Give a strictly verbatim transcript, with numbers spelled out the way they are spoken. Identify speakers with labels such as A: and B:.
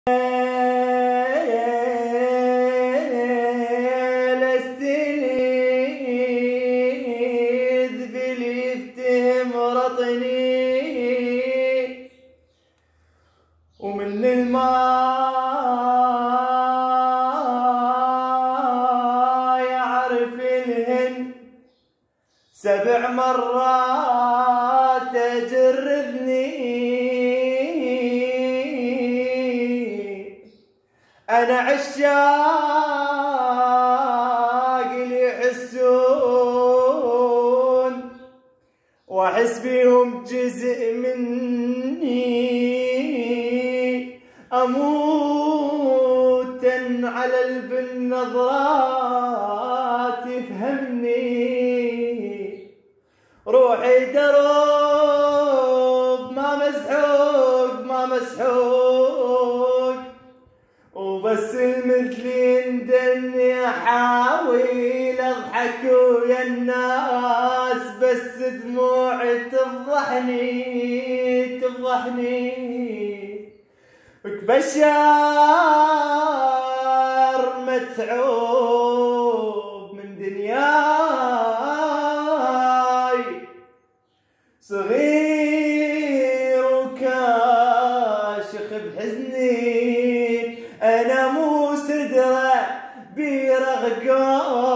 A: الاستنيذ بليفتهم رطني ومن الماء يعرف الهن سبع مرات تجرذني. أنا عشاق اللي يحسون وأحس بيهم جزء مني، أموت على بالنظرات تفهمني. روحي درب ما مسحوق ما مسحوق، وبس المثلي ندني احاول اضحك ويا الناس، بس دموعي تفضحني تفضحني. وكبشار متعوب من دنياي، صغير وكاشخ بحزني. أنا مو سدرة بيرغقون